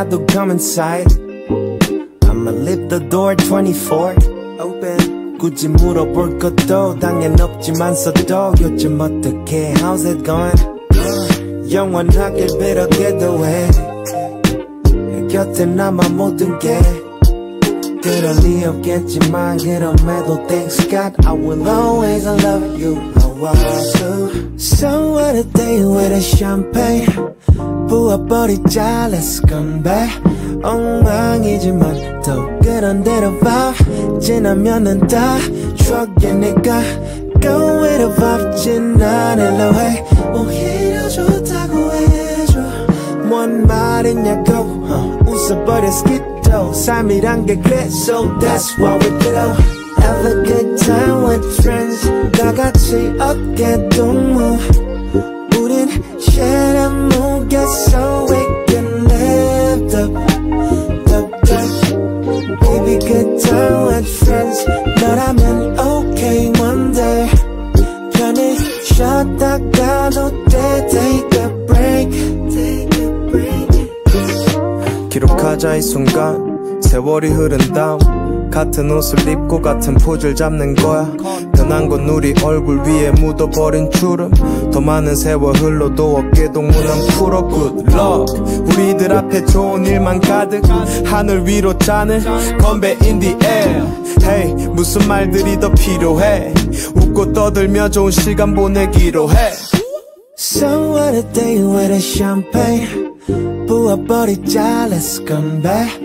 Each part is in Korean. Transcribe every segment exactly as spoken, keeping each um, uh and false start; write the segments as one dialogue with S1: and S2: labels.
S1: 나도 come inside. I'ma leave the door twenty-four open. 굳이 물어볼 것도 당연 없지만서도 요즘 어떻게 how's it going? 영원하길 빌어기도 해. 곁에 남아 모든 게 그럴 리 없겠지만 그럼에도 thanks God I will always love you. Oh, oh. So what a day with a champagne. 부어버리자 let's come back. 엉망이지만 또 그런 대로 봐. 지나면은 다 추억이니까 go with the vibe. 지난 해 오히려 좋다고 해줘. 뭔 말이냐고 uh, 웃어버려 스키도 삶이란 게 그래. So that's what we do. Have a good time with friends. 다같이 어깨동무. 우린 share a 무게 so we can lift up, up, up. Baby good time with friends. 너라면 okay one day. 편히 쉬었다가도 돼. Take a break, take a break.
S2: 기록하자 이 순간 세월이 흐른 다음 같은 옷을 입고 같은 포즈를 잡는 거야. 변한 건 우리 얼굴 위에 묻어버린 주름. 더 많은 세월 흘러도 어깨동무 난 풀어 good luck. 우리들 앞에 좋은 일만 가득. 하늘 위로 잔을 건배 in the air. Hey 무슨 말들이 더 필요해. 웃고 떠들며 좋은 시간 보내기로 해.
S1: So what a day with a champagne. 부어버리자 let's come back.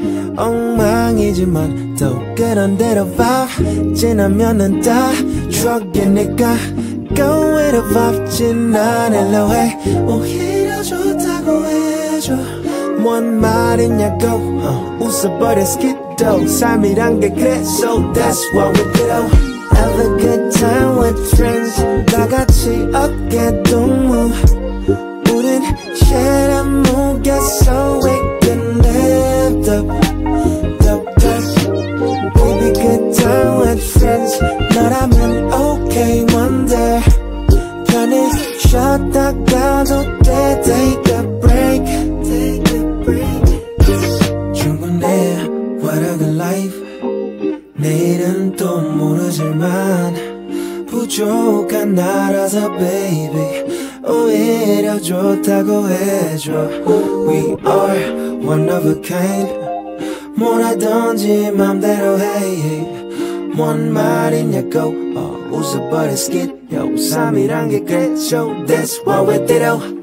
S1: 엉망이지만 또 그런 대로 봐. 지나면은 다 추억이니까 go with the vibe. 지난 해 오히려 좋다고 해줘. 뭔 말이냐고 uh, 웃어버려 스키도 삶이란 게 그래. So that's what we do. Have a good time with friends. 다같이 어깨동무. 우린 share a 무게 so we can lift up, up, up. Baby good time with friends. 너라면 okay one day. 편히 쉬었다가도 돼. Take a break, take a break. 충분해 what a good life. 내일은 또 모르지만 부족한 나라서 baby 오히려 좋다고 해줘. We are one of a kind. 뭐라든지 맘대로 해. 뭔 말이냐고 uh, 웃어버려 스킷. 삶이란 게 그래. So that's what we do.